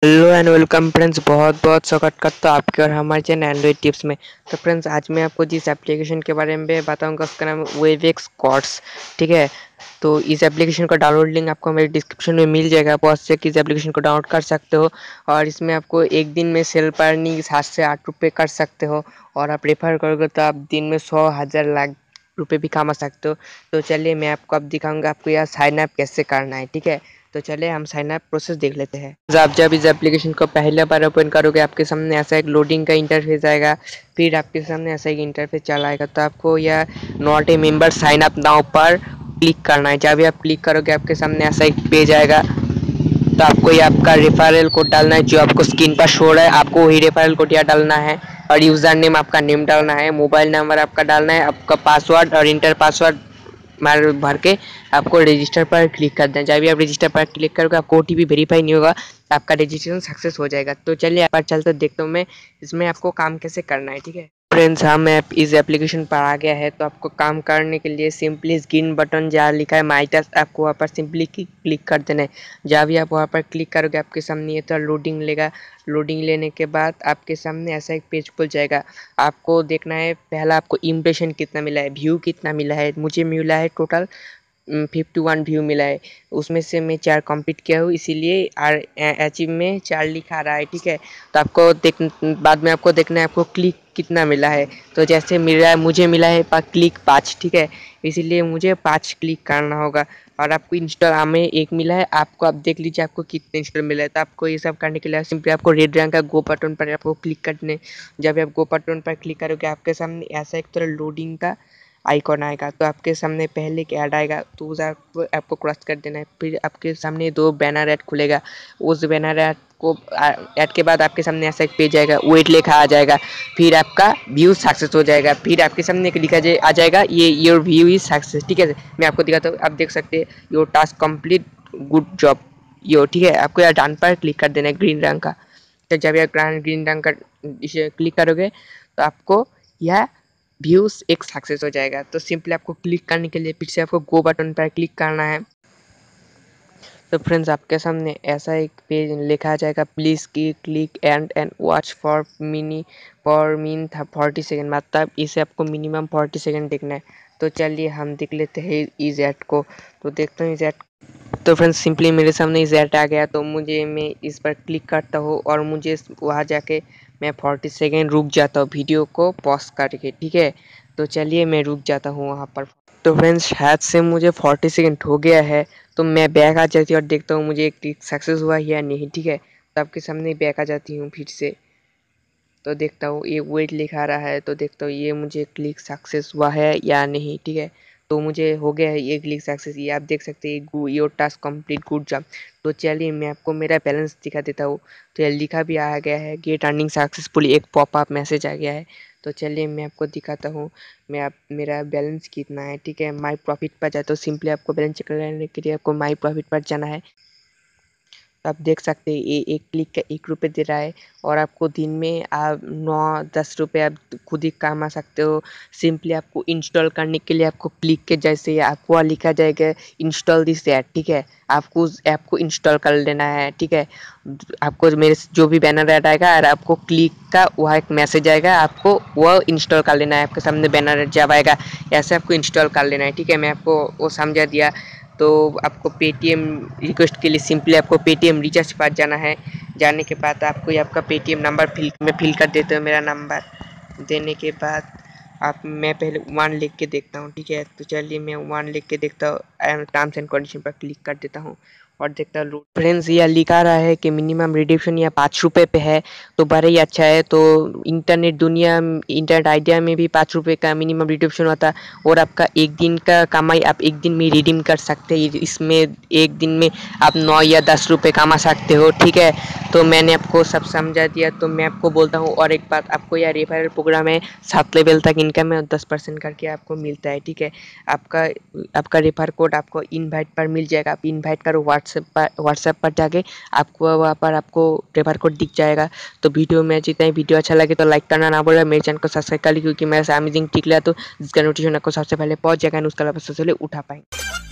Hello and welcome friends, बहुत बहुत स्वागत करता हूँ आपके और हमारे चैनल एंड्रॉइड टिप्स में। तो फ्रेंड्स, आज मैं आपको जिस एप्लीकेशन के बारे में बताऊंगा उसका नाम है वेवेक्स कॉर्ड्स। ठीक है, तो इस एप्लीकेशन का डाउनलोड लिंक आपको मेरे डिस्क्रिप्शन में मिल जाएगा। आप वहाँ से इस एप्लीकेशन को डाउनलोड कर सकते हो और इसमें आपको एक दिन में सेल्फ अर्निंग 7 से 8 रुपये कर सकते हो और आप रेफर करोगे तो आप दिन में 100,000 लाख रुपये भी कमा सकते हो। तो चलिए मैं आपको अब दिखाऊंगा आपको यह साइन अप कैसे करना है। ठीक है, तो चलिए हम साइन अप प्रोसेस देख लेते हैं। आप जब इस एप्लीकेशन को पहले बार ओपन करोगे आपके सामने ऐसा एक लोडिंग का इंटरफेस आएगा। फिर आपके सामने ऐसा एक इंटरफेस चला आएगा तो आपको यह not a member sign up now पर क्लिक करना है। जब भी आप क्लिक करोगे आपके सामने ऐसा एक पेज आएगा तो आपको ये आपका रेफरल कोड डालना है जो आपको स्क्रीन पर शो रहा है। आपको वही रेफरल कोड यहाँ डालना है और यूज़र नेम आपका नेम डालना है, मोबाइल नंबर आपका डालना है, आपका पासवर्ड और इंटर पासवर्ड मार भर के आपको रजिस्टर पर क्लिक कर देना। जब भी आप रजिस्टर पर क्लिक करोगे आपको ओटीपी वेरीफाई नहीं होगा, आपका रजिस्ट्रेशन सक्सेस हो जाएगा। तो चलिए आप चलते देखता हूँ मैं इसमें आपको काम कैसे करना है। ठीक है फ्रेंड्स, हम इस एप्लीकेशन पर आ गया है तो आपको काम करने के लिए सिंपली ग्रीन बटन जहाँ लिखा है माई टास्क आपको वहाँ पर सिंपली क्लिक कर देना है। जब भी आप वहाँ पर क्लिक करोगे आपके सामने ये तो लोडिंग लेगा। लोडिंग लेने के बाद आपके सामने ऐसा एक पेज खुल जाएगा। आपको देखना है पहला आपको इम्प्रेशन कितना मिला है, व्यू कितना मिला है। मुझे मिला है टोटल 51 व्यू मिला है, उसमें से मैं 4 कंप्लीट किया हूँ इसीलिए अचीव में 4 लिखा रहा है। ठीक है, तो आपको बाद में आपको देखना है आपको क्लिक कितना मिला है। तो जैसे मिला है मुझे मिला है क्लिक 5। ठीक है, इसीलिए मुझे 5 क्लिक करना होगा और आपको इंस्टॉल हमें 1 मिला है। आपको आप देख लीजिए आपको कितने इंस्टॉल मिला है। तो आपको ये सब करने के लिए सिंपली आपको रेड रंग का गो बटन पर आपको क्लिक करने। जब आप गो बटन पर क्लिक करोगे आपके सामने ऐसा एक तरह लोडिंग का आइकॉन आएगा तो आपके सामने पहले एक ऐड आएगा तो उस आपको क्रॉस कर देना है। फिर आपके सामने 2 बैनर ऐड खुलेगा। उस बैनर ऐड को ऐड के बाद आपके सामने ऐसा एक पेज आएगा, वेट लिखा आ जाएगा। फिर आपका व्यू सक्सेस हो जाएगा। फिर आपके सामने एक लिखा आ जाएगा ये योर व्यू इज सक्सेस। ठीक है, मैं आपको दिखाता हूँ, आप देख सकते हैं your task complete good job yo. ठीक है, आपको यहाँ डन पर क्लिक कर देना है ग्रीन रंग का। तो जब आप ग्रीन रंग का इसे क्लिक करोगे तो आपको यह व्यूज एक सक्सेस हो जाएगा। तो सिंपली आपको क्लिक करने के लिए फिर से आपको गो बटन पर क्लिक करना है। तो फ्रेंड्स, आपके सामने ऐसा एक पेज लिखा जाएगा, प्लीज़ की click and watch for min 40 second, मतलब इसे आपको मिनिमम 40 सेकेंड देखना है। तो चलिए हम देख लेते हैं इस ऐड को। तो देखते हैं इस ऐड। तो फ्रेंड्स, सिंपली मेरे सामने इस ऐड आ गया तो मैं इस पर क्लिक करता हूँ और मुझे वहाँ जाके मैं 40 सेकेंड रुक जाता हूँ वीडियो को पॉज करके। ठीक है, तो चलिए मैं रुक जाता हूँ वहाँ पर। तो फ्रेंड्स, शायद से मुझे 40 सेकेंड हो गया है तो मैं बैक आ जाती हूँ और देखता हूँ मुझे क्लिक सक्सेस हुआ या नहीं। ठीक है, तो आपके सामने बैक आ जाती हूँ फिर से। तो देखता हूँ ये वेट लिखा रहा है तो देखता हूँ ये मुझे क्लिक सक्सेस हुआ है या नहीं। ठीक है, तो मुझे हो गया है ये क्लिक सक्सेस। ये आप देख सकते हैं your task complete good job. तो चलिए मैं आपको मेरा बैलेंस दिखा देता हूँ। तो ये लिखा भी आ गया है गेट अर्निंग सक्सेसफुली, एक पॉपअप मैसेज आ गया है। तो चलिए मैं आपको दिखाता हूँ मेरा बैलेंस कितना है। ठीक है, माई प्रॉफिट पर जाता हूँ। सिंपली आपको बैलेंस चेक करने के लिए आपको माई प्रॉफिट पर जाना है। आप देख सकते हैं ये एक क्लिक का 1 रुपये दे रहा है और आपको दिन में आप 9-10 रुपये आप खुद ही कमा सकते हो। सिंपली आपको इंस्टॉल करने के लिए आपको क्लिक के जैसे आपको वहाँ लिखा जाएगा इंस्टॉल दिस ऐप। ठीक है, आपको उस ऐप को इंस्टॉल कर लेना है। ठीक है, आपको मेरे जो भी बैनर ऐड आएगा और आपको क्लिक का वहाँ एक मैसेज आएगा, आपको वह इंस्टॉल कर लेना है। आपके सामने बैनर ऐड जब आएगा ऐसे आपको इंस्टॉल कर लेना है। ठीक है, मैं आपको वो समझा दिया। तो आपको पेटीएम रिक्वेस्ट के लिए सिंपली आपको पेटीएम रिचार्ज पर जाना है। जाने के बाद आपको आपका पेटीएम नंबर फिल कर देते हो। मेरा नंबर देने के बाद मैं पहले 1 लिख के देखता हूँ। ठीक है, तो चलिए मैं 1 लिख के देखता हूँ, टर्म्स एंड कंडीशन पर क्लिक कर देता हूँ और देखता हूँ फ्रेंड्स यह लिखा रहा है कि मिनिमम रिडम्पशन या 5 रुपये पे है तो बड़ा ही अच्छा है। तो इंटरनेट आइडिया में भी 5 रुपये का मिनिमम रिडम्पशन होता है और आपका एक दिन का कमाई आप एक दिन में रिडीम कर सकते हैं। इसमें एक दिन में आप 9 या 10 रुपये कमा सकते हो। ठीक है, तो मैंने आपको सब समझा दिया। तो मैं आपको बोलता हूँ और एक बात, आपको यह रेफरल प्रोग्राम है 7 लेवल तक इनकम है और 10% करके आपको मिलता है। ठीक है, आपका रेफर कोड आपको इनवाइट पर मिल जाएगा। आप इनवाइट करो व्हाट्सएप पर जाके आपको वहाँ पर आपको रेफर कोड दिख जाएगा। तो वीडियो में जितना ही वीडियो अच्छा लगे तो लाइक करना ना बोले, मेरे चैनल को सब्सक्राइब कर ली क्योंकि मैं ऐसा अमेजिंग टिक लिया तो जिसका नोटिफिकेशन आपको सबसे पहले पहुंच जाएगा और उसका सबसे पहले उठा पाएंगे।